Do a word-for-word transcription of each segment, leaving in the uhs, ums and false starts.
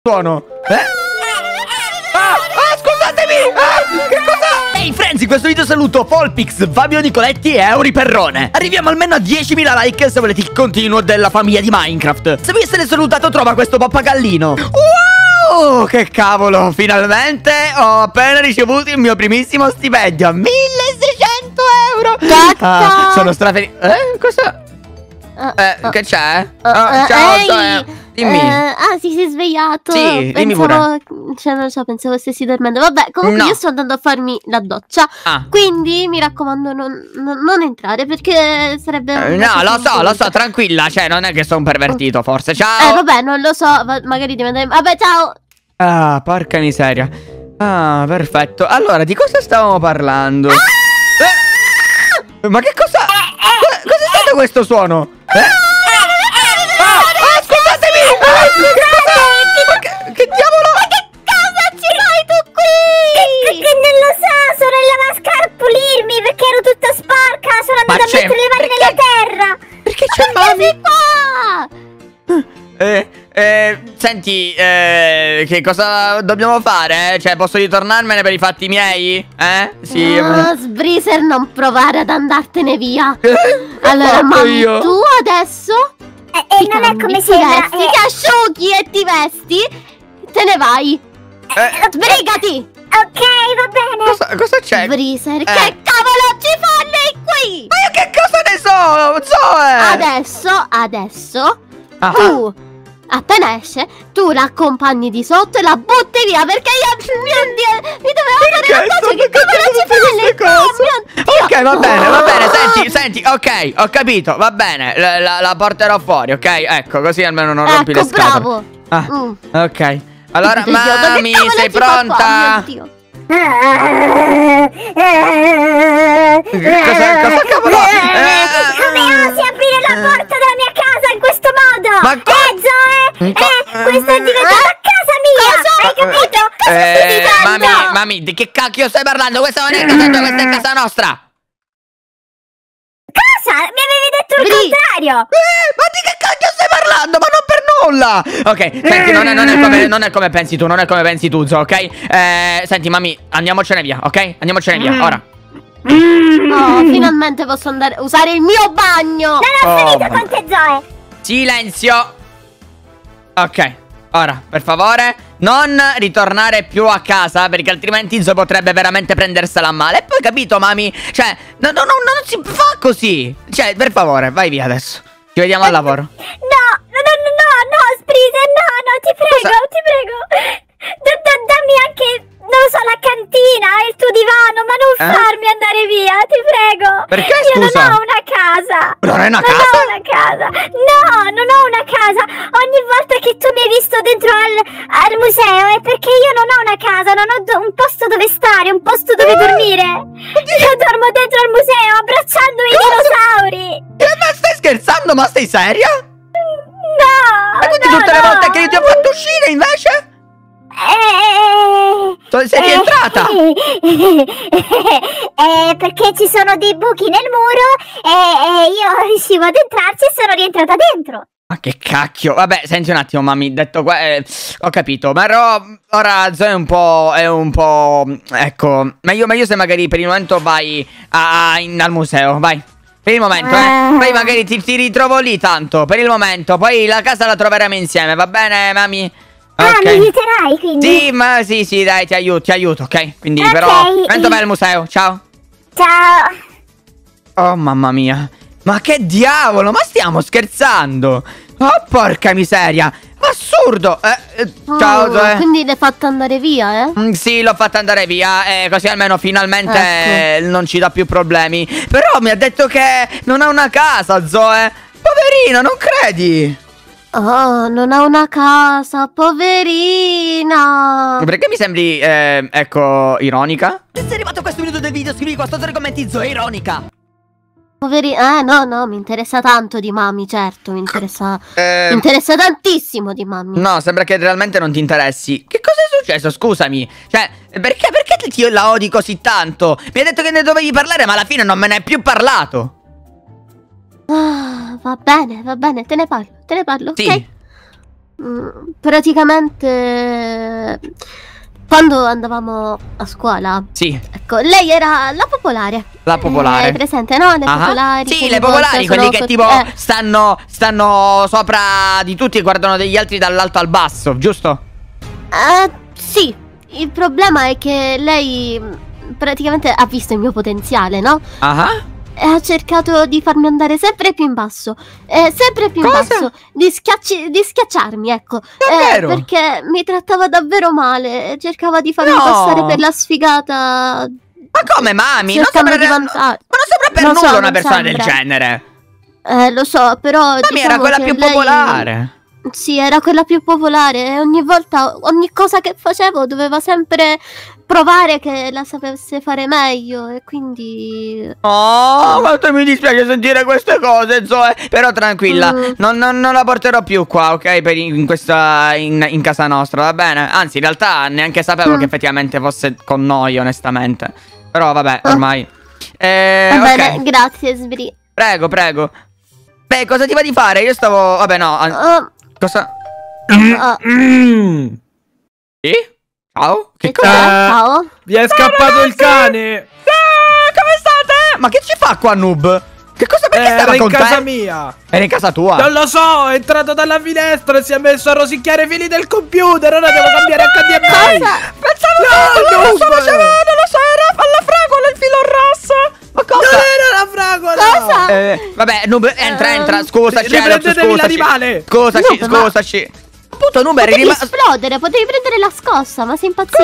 suono? Eh? Ah, ah, scusatemi! Ah, che cosa? Ehi, hey, Frenzy, questo video saluto Folpix, Fabio Nicoletti e Euri Perrone. Arriviamo almeno a diecimila like se volete il continuo della famiglia di Minecraft. Se vuoi essere salutato, trova questo pappagallino. Wow, che cavolo! Finalmente ho appena ricevuto il mio primissimo stipendio. milleseicento euro! Ah, sono strafelice. Eh, cosa? Eh, uh, che c'è? Uh, uh, oh, ciao, ehi, so, dimmi. Uh, ah, si sei svegliato. Sì, dimmi pensavo, pure. Cioè, non lo so, pensavo stessi dormendo. Vabbè, comunque no. Io sto andando a farmi la doccia. Ah. Quindi mi raccomando, non, non, non entrare perché sarebbe. Uh, no, lo so, lo so, tranquilla. Cioè, non è che sono un pervertito, uh. forse. Ciao. Eh, vabbè, non lo so. Va magari devi andare. Vabbè, ciao. Ah, porca miseria. Ah, perfetto. Allora, di cosa stavamo parlando? Ah! Eh, ma che cosa? Eh, Cos'è stato questo suono? Eh? Ah, ah, scusatemi! Ah, che cosa? Ma che, che diavolo? Ma che cosa ci fai tu qui? Che non lo so, sono in lavasca a pulirmi perché ero tutta sporca. Sono andata a mettere le mani nella terra. Perché c'è mami qua? Eh, eh, senti, eh, che cosa dobbiamo fare? Cioè, posso ritornarmene per i fatti miei? Eh? Sì. No, Sbreezer, non provare ad andartene via. Allora, ma tu adesso E eh, non è come se vesti, ti asciughi e ti vesti, te ne vai. Eh, Sbrigati. Ok, va bene. Cosa, cosa c'è? Sbreezer, eh. che cavolo ci fa lei qui? Ma io che cosa ne so, Zoe? Adesso, adesso, ah. tu, appena esce, tu la accompagni di sotto e la butti via perché io mi, mi dovevo fare la cosa. Che cavolo ci fa lei qui? Ok, va bene, va bene, senti, senti, ok, ho capito, va bene, la, la, la porterò fuori, ok? Ecco, così almeno non rompi ecco, le scatole. bravo. Ah, mm. ok. Allora, Dio, mami, sei pronta? Dio. Cosa, cosa cavolo? Come osi aprire la porta della mia casa in questo modo? Ma eh, Zoe? Eh, questa è diventata casa mia! Hai capito? Cosa eh, stai dicendo? Mami, mami, di che cacchio stai parlando? Questa non è casa tua, questa è casa nostra! Cosa? Mi avevi detto il contrario! Eh, ma di che cacchio stai parlando? Ma non per nulla! Ok, senti, non è, non è, come, non è come pensi tu, non è come pensi tu, Zo, ok? Eh, senti, mami, andiamocene via, ok? Andiamocene via, ora. Oh, finalmente posso andare a usare il mio bagno! Non ho Oh, finito con te, Zoe! Silenzio! Ok, ora, per favore, non ritornare più a casa, perché altrimenti Zo potrebbe veramente prendersela a male. E poi, capito, mami? Cioè, no, no, no, non si fa così! Cioè, per favore, vai via adesso. Ci vediamo al lavoro. No, no, no, no, no, no, Sbreezer, no, no, ti prego, cosa? ti prego. D -d Dammi anche, non lo so, la cantina, il tuo divano, ma non eh? farmi andare via, ti prego. Perché, Io scusa? non ho una casa. Non hai una non casa? Non ho una casa. No, non ho una casa. Ogni volta che tu mi hai visto dentro al, al museo è perché io non ho una casa, non ho un posto dove stare, un posto dove uh, dormire. Oddio. Io dormo dentro al museo abbracciando i dinosauri. Eh, ma stai scherzando? Ma stai seria? No! E quindi no, tutte no. le volte che io ti ho fatto uscire invece? Eh, Dove sei rientrata? Eh, perché ci sono dei buchi nel muro e, e io riuscivo ad entrarci e sono rientrata dentro. Ma che cacchio? Vabbè, senti un attimo, mammi, detto qua, eh, ho capito. Ma ora Zoe è un po', è un po', ecco, meglio, meglio se magari per il momento vai a, in, al museo, vai. Per il momento, eh. Poi magari ti, ti ritrovo lì tanto, per il momento. Poi la casa la troveremo insieme, va bene, mami? Ah, okay. mi aiuterai quindi? Sì, ma sì, sì, dai, ti aiuto, ti aiuto, ok? Quindi, okay. però, momento vai al museo, ciao. Ciao. Oh, mamma mia. Ma che diavolo, ma stiamo scherzando? Oh, porca miseria. Assurdo. Eh, eh, oh, ciao, Zoe. Quindi l'hai fatta andare via, eh? Mm, sì, l'ho fatta andare via, eh, così almeno finalmente ecco. eh, non ci dà più problemi. Però mi ha detto che non ha una casa, Zoe. Poverina, non credi? Oh, non ha una casa, poverina. Perché mi sembri, eh, ecco, ironica? Se sei arrivato a questo minuto del video, scrivi qua sotto nei commenti Zoe ironica. Poverina, eh no, no, mi interessa tanto di mami, certo, mi interessa, eh... mi interessa tantissimo di mami. No, sembra che realmente non ti interessi. Che cosa è successo, scusami? Cioè, perché, perché io la odi così tanto? Mi hai detto che ne dovevi parlare, ma alla fine non me ne hai più parlato. Ah, va bene, va bene, te ne parlo, te ne parlo, sì. ok? Mm, praticamente quando andavamo a scuola, sì, ecco, lei era la popolare. La popolare. È presente, no? Le Ah, popolari. sì, le popolari, quelli che tipo eh. stanno, stanno sopra di tutti e guardano degli altri dall'alto al basso, giusto? Eh, sì. Il problema è che lei mm, praticamente ha visto il mio potenziale, no? Ah. E ha cercato di farmi andare sempre più in basso, eh, sempre più in Cosa? basso, di, schiacci- di schiacciarmi, ecco. Davvero? Eh, perché mi trattava davvero male, e cercava di farmi No. passare per la sfigata. Ma come, mami? Non cercando sembra, di ma vantare. non sembra per Lo so, nulla non una persona del sembra. genere. Eh, lo so, però Mami diciamo era quella che più lei- popolare. Sì, era quella più popolare e ogni volta, ogni cosa che facevo doveva sempre provare che la sapesse fare meglio e quindi... Oh, quanto mi dispiace sentire queste cose, Zoe. Però tranquilla, Mm. non, non- non la porterò più qua, ok? Per in, questa, in, in casa nostra, va bene? Anzi, in realtà neanche sapevo Mm. che effettivamente fosse con noi, onestamente. Però vabbè, Ah. ormai. Eh, Va ok. bene, grazie Sbri. Prego, prego. Beh, cosa ti va di fare? Io stavo... Vabbè, no. an- Oh, Cosa... oh, Mm. Sì? Ciao? Che che cosa? cos'è? Eh. Ciao? Vi è scappato il cane! Ah, come state? Ma che ci fa qua, noob? Che cosa, perché Eh, stava era in con casa te? mia! Era in casa tua? Non lo so, è entrato dalla finestra e si è messo a rosicchiare i fili del computer. Ora devo cambiare H D M I. Cosa? Pensavo No, che non lo so, noob! faceva, non lo so, era alla fragola il filo rosso. Ma Non cosa? era la fragola! Cosa? Eh, vabbè, noob, entra, Ehm, entra, scusaci, Elox, riprendetevi scusaci. l'animale! Scusaci, Noob, ma- scusaci. Appunto, noob, eri Potevi rimasto... esplodere, potevi prendere la scossa, ma sei impazzito?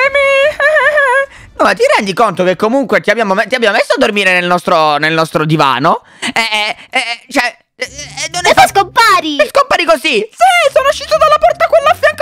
Scusatemi! No, ma ti rendi conto che comunque ti abbiamo, me- ti abbiamo messo a dormire nel nostro, nel nostro divano? E, e, e, cioè, e, e non è E poi fatto... scompari! E scompari così? Sì, sono uscito dalla porta quella a fianco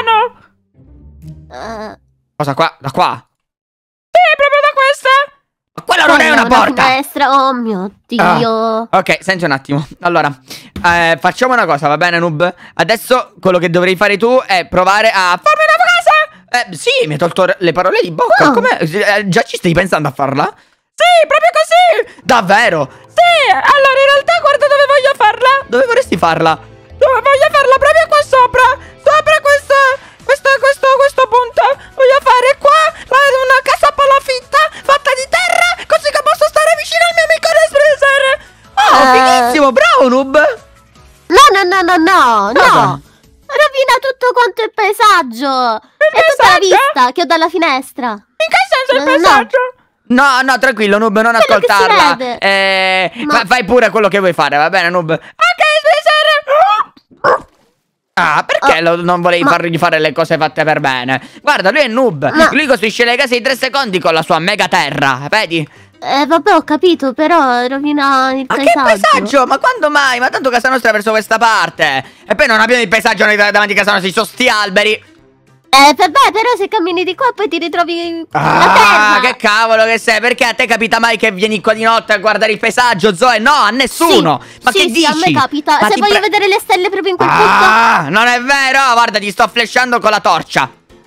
al divano! Eh, Cosa qua? Da qua? Sì, proprio da questa? Ma quella non è quella una porta! finestra, oh mio Dio. Ok, senti un attimo. Allora, eh, facciamo una cosa, va bene, noob? Adesso quello che dovrei fare tu è provare a farmi una casa! Eh, sì, mi hai tolto le parole di bocca. Oh. Come? Eh, già ci stai pensando a farla? Sì, proprio così! Davvero? Sì, allora in realtà guarda dove voglio farla. Dove vorresti farla? Dove voglio farla proprio qua sopra. Sopra questa, questa, questo, questo punto. Voglio fare qua la- una casa palafitta fatta di terra, così che posso stare vicino al mio amico Nespresso. Oh, Eh. fighissimo, bravo, noob. No, no, no, no, no, Cosa? no. Rovina tutto quanto il paesaggio. E tutta la paesaggio? vista che ho dalla finestra. In che senso il No, no. paesaggio? No, no, tranquillo, noob, non Quello che si ascoltarla. vede. Eh, Ma- fa- fai pure quello che vuoi fare, va bene, noob? Ok, Spencer. Ah, perché Oh, lo- non volevi ma- fargli fare le cose fatte per bene? Guarda, lui è noob. Ma- Lui costruisce le case in tre secondi con la sua mega terra, vedi? Eh, vabbè, ho capito, però rovina il Ma che paesaggio. paesaggio? Ma quando mai? Ma tanto casa nostra è verso questa parte. E poi non abbiamo il paesaggio noi davanti a casa nostra, ci sono sti alberi. Eh, vabbè, però se cammini di qua poi ti ritrovi la Ah, terra. che cavolo che sei? Perché a te capita mai che vieni qua di notte a guardare il paesaggio, Zoe? No, a nessuno. Sì, Ma sì, che sì, dici? a me capita. Ma Se ti voglio pre- vedere le stelle proprio in quel punto. Ah, non è vero. Guarda, ti sto flashando con la torcia.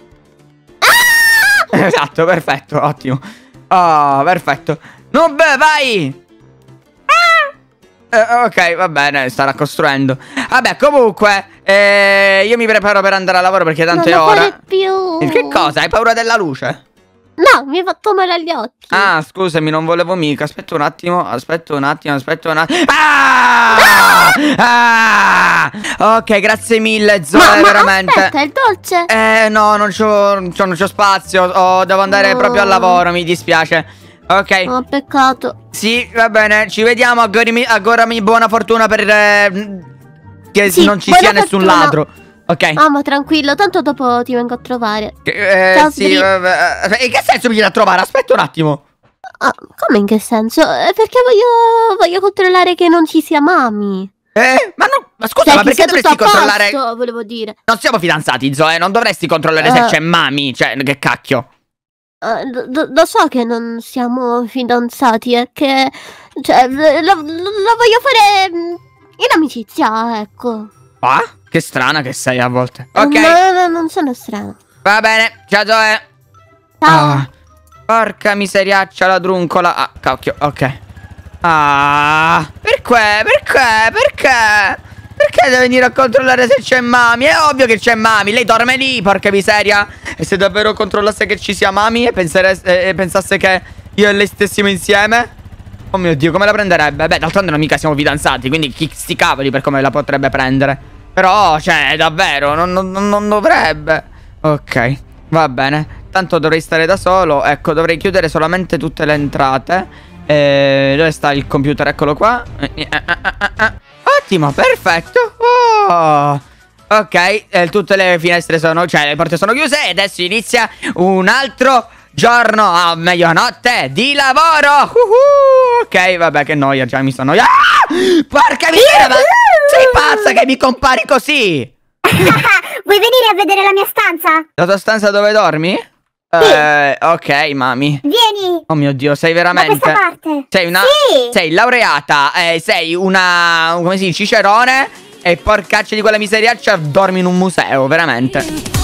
Ah! Esatto, perfetto, ottimo. Oh, perfetto. No, beh, vai. Eh, ok, va bene, starà costruendo. Vabbè, comunque, eh, io mi preparo per andare a lavoro perché tanto Non è lo ora. fare più. Che cosa? Hai paura della luce? No, mi hai fatto male agli occhi. Ah, scusami, non volevo mica. Aspetta un attimo, aspetta un attimo, aspetta un attimo. Ah! Ah! Ok, grazie mille, Zoe, ma, ma veramente. aspetta, il dolce. Eh, no, non c'ho, non c'ho- non c'ho spazio. Oh, devo andare No. proprio al lavoro, mi dispiace. Ok. Oh, peccato. Sì, va bene, ci vediamo. Augurami, augurami buona fortuna per eh, che Sì, non ci buona sia nessun fortuna. ladro. Ok. Ah, ma tranquillo, tanto dopo ti vengo a trovare. Eh, Ciao, sì, Sbri. vabbè. In che senso mi vieni a trovare? Aspetta un attimo. Ah, come in che senso? Eh, perché voglio, voglio controllare che non ci sia Mami. Eh, ma no, ma scusa, Cioè, ma che perché sia dovresti tutto a controllare? posto, volevo dire. Non siamo fidanzati, Zoe, non dovresti controllare se Eh. c'è mami, cioè, che cacchio. Eh, lo- lo, lo so che non siamo fidanzati, è che... Cioè, lo, lo- lo voglio fare mm, in amicizia, ecco. Ah, che strana che sei a volte. Ok, No, no, non sono strana. va bene, ciao Zoe. Ciao. Ah, porca miseriaccia la druncola. Ah, cacchio, ok. Ah, perché? Perché? Perché? Perché deve venire a controllare se c'è Mami? È ovvio che c'è Mami. Lei dorme lì, porca miseria. E se davvero controllasse che ci sia Mami e, e pensasse che io e lei stessimo insieme? Oh mio Dio, come la prenderebbe? Beh, d'altronde non mica siamo fidanzati, quindi chi sti cavoli per come la potrebbe prendere. Però, cioè, davvero, non, non, non dovrebbe. Ok, va bene. Tanto dovrei stare da solo. Ecco, dovrei chiudere solamente tutte le entrate. E... dove sta il computer? Eccolo qua. Ottimo, perfetto. Oh. Ok, eh, tutte le finestre sono, cioè le porte sono chiuse. E adesso inizia un altro giorno, a mezzanotte di lavoro. uh-huh. Ok, vabbè, che noia, già mi sto annoiando. ah! Porca miseria, ma sei pazza che mi compari così? Vuoi venire a vedere la mia stanza? La tua stanza dove dormi? Sì. Eh, ok, Mami. Vieni. Oh mio Dio, sei veramente... Da questa parte. Sei una... Sì. Sei laureata, eh, sei una... come si dice? Cicerone. E porcaccia di quella miseriaccia, dormi in un museo, veramente.